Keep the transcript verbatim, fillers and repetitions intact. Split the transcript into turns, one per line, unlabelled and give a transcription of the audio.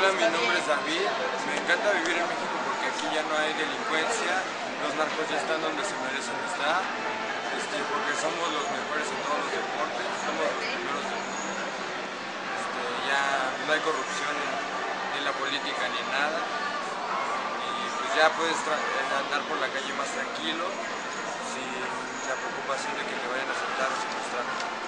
Hola, mi nombre es David. Me encanta vivir en México porque aquí ya no hay delincuencia, los narcos ya están donde se merecen estar, este, porque somos los mejores en todos los deportes, somos los primeros del mundo, este, ya no hay corrupción en, ni en la política ni en nada, y pues ya puedes andar por la calle más tranquilo, sin la preocupación de que te vayan a asaltar o secuestrar.